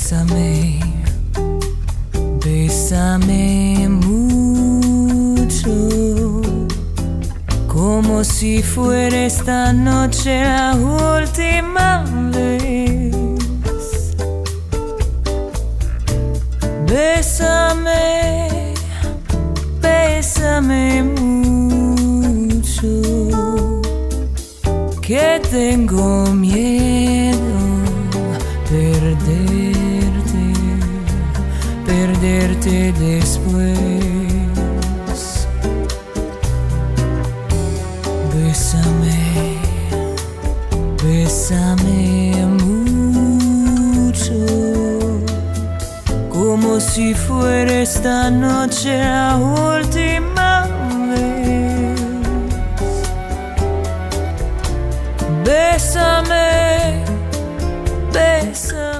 Bésame, bésame mucho, como si fuera esta noche la última vez. Bésame, bésame mucho, que tengo miedo perderte después. Bésame, bésame mucho, como si fuera esta noche la última vez. Bésame, bésame.